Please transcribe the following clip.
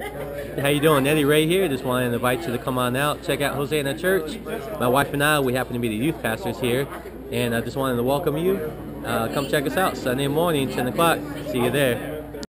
How you doing? Eddie Ray here. Just wanted to invite you to come on out, check out Hosanna Church. My wife and I, we happen to be the youth pastors here, and I just wanted to welcome you. Come check us out Sunday morning, 10 o'clock. See you there.